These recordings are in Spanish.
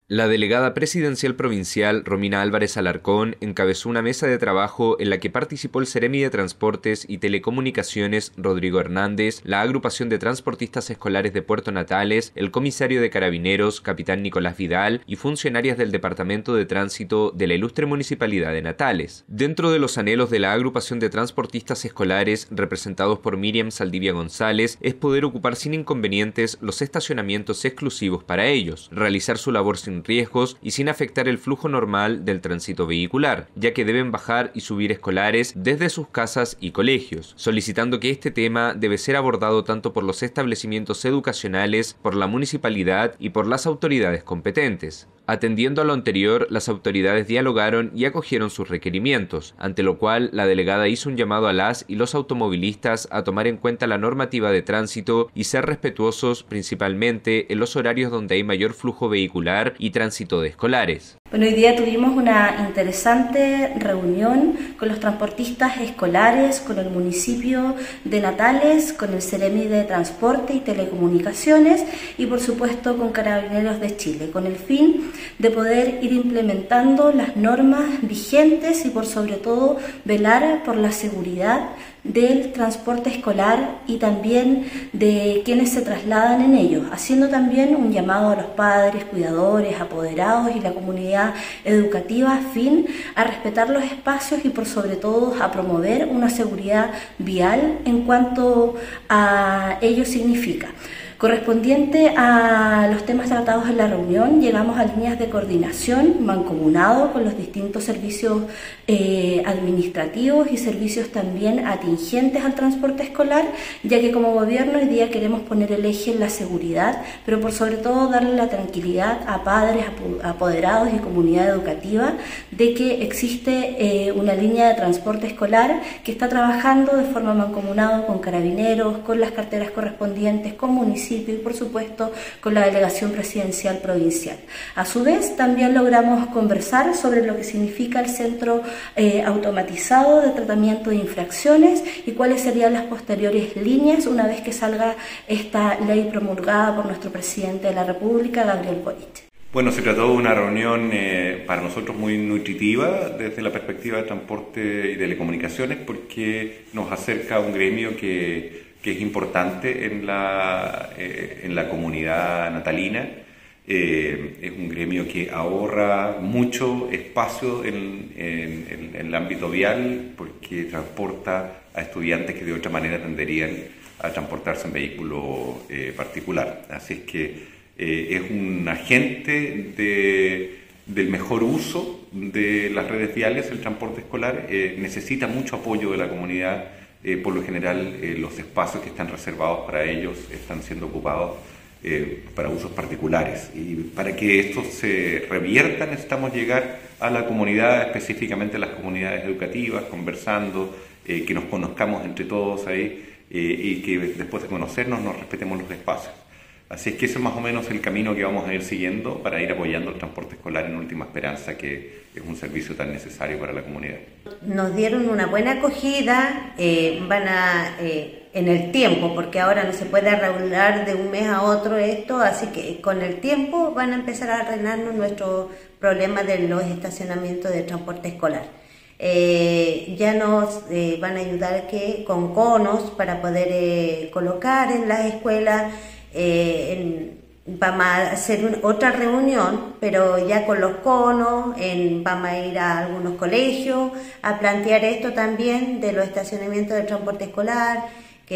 La delegada presidencial provincial, Romina Álvarez Alarcón, encabezó una mesa de trabajo en la que participó el Seremi de Transportes y Telecomunicaciones, Rodrigo Hernández, la Agrupación de Transportistas Escolares de Puerto Natales, el comisario de Carabineros, capitán Nicolás Vidal, y funcionarias del Departamento de Tránsito de la ilustre Municipalidad de Natales. Dentro de los anhelos de la Agrupación de Transportistas Escolares, representados por Miriam Saldivia González, es poder ocupar sin inconvenientes los estacionamientos exclusivos para ellos, realizar su labor sin riesgos y sin afectar el flujo normal del tránsito vehicular, ya que deben bajar y subir escolares desde sus casas y colegios, solicitando que este tema debe ser abordado tanto por los establecimientos educacionales, por la municipalidad y por las autoridades competentes. Atendiendo a lo anterior, las autoridades dialogaron y acogieron sus requerimientos, ante lo cual la delegada hizo un llamado a las y los automovilistas a tomar en cuenta la normativa de tránsito y ser respetuosos principalmente en los horarios donde hay mayor flujo vehicular y tránsito de escolares. Bueno, hoy día tuvimos una interesante reunión con los transportistas escolares, con el municipio de Natales, con el Seremi de Transporte y Telecomunicaciones y por supuesto con Carabineros de Chile, con el fin de poder ir implementando las normas vigentes y por sobre todo velar por la seguridad del transporte escolar y también de quienes se trasladan en ellos, haciendo también un llamado a los padres, cuidadores, apoderados y la comunidad educativa a fin a respetar los espacios y por sobre todo a promover una seguridad vial en cuanto a ello significa. Correspondiente a los temas tratados en la reunión, llegamos a líneas de coordinación mancomunado con los distintos servicios administrativos y servicios también atingentes al transporte escolar, ya que como gobierno hoy día queremos poner el eje en la seguridad, pero por sobre todo darle la tranquilidad a padres, apoderados y comunidad educativa de que existe una línea de transporte escolar que está trabajando de forma mancomunada con Carabineros, con las carteras correspondientes, con municipios y por supuesto con la delegación presidencial provincial. A su vez también logramos conversar sobre lo que significa el centro automatizado de tratamiento de infracciones y cuáles serían las posteriores líneas una vez que salga esta ley promulgada por nuestro presidente de la República, Gabriel Boric. Bueno, se trató de una reunión para nosotros muy nutritiva desde la perspectiva de transporte y telecomunicaciones porque nos acerca a un gremio que es importante en la comunidad natalina. Es un gremio que ahorra mucho espacio en el ámbito vial porque transporta a estudiantes que de otra manera tenderían a transportarse en vehículo particular. Así es que es un agente del mejor uso de las redes viales, el transporte escolar. Necesita mucho apoyo de la comunidad. Por lo general, los espacios que están reservados para ellos están siendo ocupados para usos particulares. Y para que esto se revierta necesitamos llegar a la comunidad, específicamente a las comunidades educativas, conversando, que nos conozcamos entre todos ahí y que después de conocernos nos respetemos los espacios. Así es que ese es más o menos el camino que vamos a ir siguiendo para ir apoyando el transporte escolar en última esperanza, que es un servicio tan necesario para la comunidad. Nos dieron una buena acogida, en el tiempo, porque ahora no se puede regular de un mes a otro esto, así que con el tiempo van a empezar a arreglarnos nuestro problema de los estacionamientos de transporte escolar. Ya nos van a ayudar con conos para poder colocar en las escuelas. Vamos a hacer otra reunión, pero ya con los conos, vamos a ir a algunos colegios a plantear esto también de los estacionamientos de transporte escolar,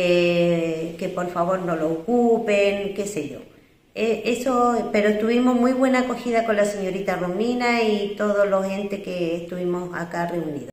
que por favor no lo ocupen, qué sé yo. Pero tuvimos muy buena acogida con la señorita Romina y todos los entes que estuvimos acá reunidos.